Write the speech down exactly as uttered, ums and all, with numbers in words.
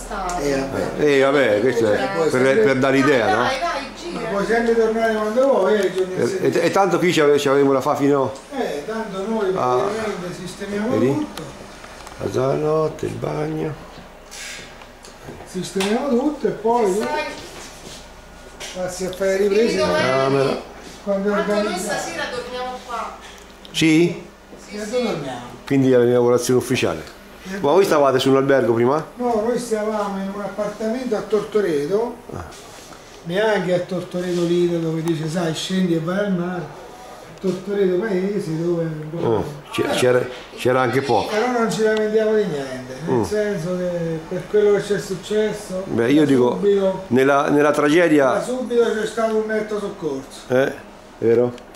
stato. Eh vabbè, Eh vabbè, questo è per, per dare idea, no? Vai, vai, gira. ma puoi sempre tornare quando vuoi, eh, giorni E, e, e tanto qui ci ave- ci avremo la fa fino Eh, tanto noi Ah. praticamente sistemiamo Vedi? tutto. a mezzanotte, il bagno. Sistemiamo tutto e poi tu Sai, passi a fare le riprese Spirito, eh. Camera. quando anche noi organizziamo. stasera dormiamo qua. Sì? Sì, E sì. dove torniamo? Quindi è la inaugurazione ufficiale. Ma voi stavate su un albergo prima? No, noi stavamo in un appartamento a Tortoreto, neanche a Tortoreto Lido dove dice sai scendi e vai al mare, Tortoreto Paese dove... Oh, c'era- c'era c'era anche poco. Però non ci lamentiamo di niente, nel senso che per quello che c'è successo, Beh, io da dico, subito, nella, nella da tragedia... subito c'è stato un netto soccorso. Eh? Vero?